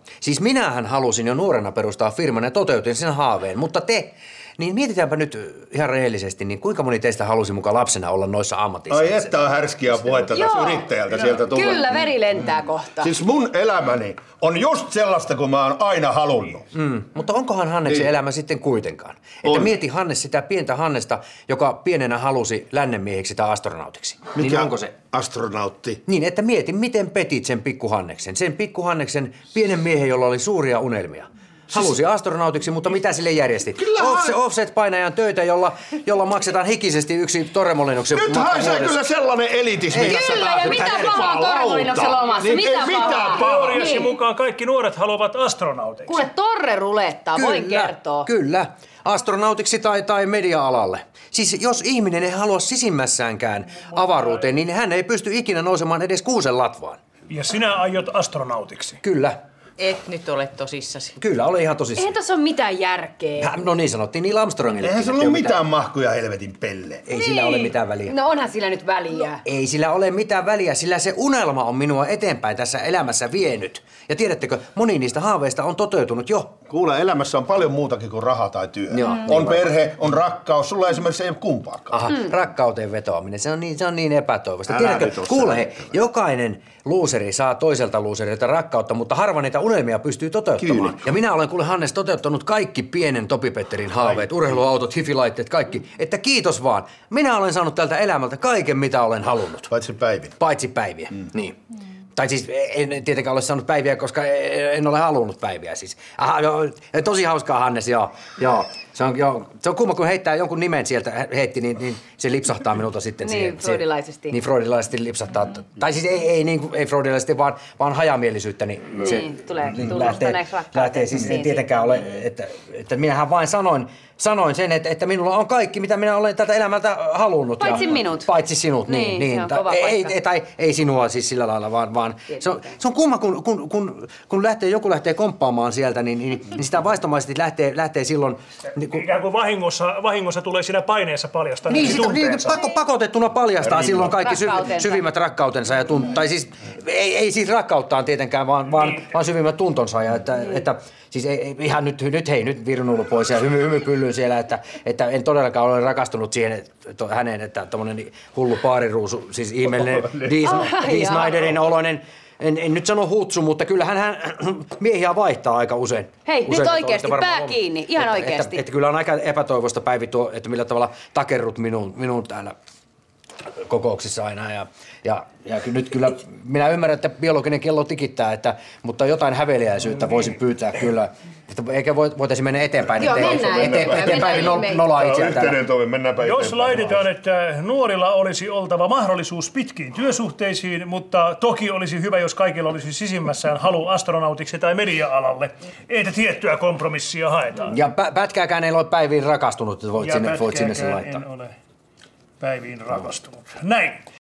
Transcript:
Siis minähän halusin jo nuorena perustaa firman ja toteutin sen haaveen, mutta te... Niin mietitäänpä nyt ihan rehellisesti, niin kuinka moni teistä halusi mukaan lapsena olla noissa ammatissa? Ai että on härskiä puhetta taas yrittäjältä sieltä tulla. Kyllä, veri lentää kohta. Siis mun elämäni on just sellaista, kuin mä oon aina halunnut. Mutta onkohan Hanneksen elämä sitten kuitenkaan? Että mieti Hannes sitä pientä Hannesta, joka pienenä halusi lännenmieheksi tai astronautiksi. Mikä niin onko se? Astronautti? Niin, että mieti, miten petit sen pikku Hanneksen. Sen pikku Hanneksen pienen miehen, jolla oli suuria unelmia. Halusi astronautiksi, mutta mitä sille järjestit? Offset-painajan töitä, jolla maksetaan hikisesti yksi Torremolinoksen nyt haisee kyllä sellainen elitismi. Kyllä, ja mitä pahaa Torremolinoksen lomassa? Niin, mitä pahaa? Teoriasi mukaan kaikki nuoret haluavat astronauteiksi. Kuule, Torre rulettaa, voin kertoa. Kyllä, astronautiksi tai media-alalle. Siis jos ihminen ei halua sisimmässäänkään avaruuteen, niin hän ei pysty ikinä nousemaan edes kuusen latvaan. Ja sinä aiot astronautiksi? Kyllä. Et nyt ole tosissasi. Kyllä, ole ihan tosissaan. Eihän tässä ole mitään järkeä. No niin sanottiin Neil Armstrongille. Eihän se ollut mitään mahkuja helvetin pelle. Ei sillä ole mitään väliä. No onhan sillä nyt väliä. Ei sillä ole mitään väliä, sillä se unelma on minua eteenpäin tässä elämässä vienyt. Ja tiedättekö, moni niistä haaveista on toteutunut jo. Kuule, elämässä on paljon muutakin kuin raha tai työ. On perhe, on rakkaus, sulla esimerkiksi ei ole kumpaakaan. Rakkauteen vetoaminen, se on niin epätoivoista. Tiedätkö, kuule, jokainen luuseri saa toiselta luuserilta rakkautta, mutta harva niitä unelmia pystyy toteuttamaan. Kyllä. Ja minä olen kuule Hannes toteuttanut kaikki pienen Topi-Petterin haaveet, urheiluautot, hifilaitteet, kaikki. Että kiitos vaan. Minä olen saanut tältä elämältä kaiken, mitä olen halunnut. Paitsi päivin. Paitsi päiviä, niin. Tai siis en tietenkään ole saanut päiviä, koska en ole halunnut päiviä siis. Tosi hauskaa Hannes, joo. Se on kumma, kun heittää jonkun nimen sieltä heitti, niin se lipsahtaa minulta sitten. Niin, freudilaisesti. Niin, freudilaisesti lipsahtaa. Tai siis ei freudilaisesti, vaan hajamielisyyttä. Niin se tulee tunnustaneeksi rakkauteen. Lähtee siis ei tietenkään ole, että minähän vain sanoin sen, että minulla on kaikki, mitä minä olen tältä elämältä halunnut. Paitsi minut. Paitsi sinut, niin. Se on kova paikka. Ei sinua siis sillä lailla, vaan se on kumma, kun joku lähtee komppaamaan sieltä, niin sitä vaistomaisesti lähtee silloin... Ikään kuin vahingossa tulee siinä paineessa paljastaa niin pakotettuna paljastaa silloin kaikki syvimmät rakkautensa. Tai siis, ei siis rakkauttaan tietenkään, vaan syvimmät tuntonsa. Ja että siis ihan nyt virnullu pois ja hymypyllyn siellä, että en todellakaan ole rakastunut häneen, että tommonen hullu paariruusu, siis ihmeellinen Dee Sniderin oloinen. En nyt sano hutsu, mutta kyllähän hän miehiä vaihtaa aika usein. Hei, nyt oikeasti, pää kiinni, ihan oikeasti. Että kyllä on aika epätoivoista Päivi tuo, että millä tavalla takerrut minun täällä kokouksissa aina. Ja nyt kyllä, minä ymmärrän, että biologinen kello tikittää, mutta jotain häveliäisyyttä voisin pyytää kyllä. Eikä voitaisiin mennä eteenpäin, ettei Päivi nolaa itseään täällä. Jos laitetaan, että nuorilla olisi oltava mahdollisuus pitkiin työsuhteisiin, mutta toki olisi hyvä, jos kaikilla olisi sisimmässään halu astronautiksi tai media-alalle, että tiettyä kompromissia haetaan. Ja pätkääkään ei ole Päiviin rakastunut, että voit sinne sen laittaa. En ole Päiviin rakastunut. Näin.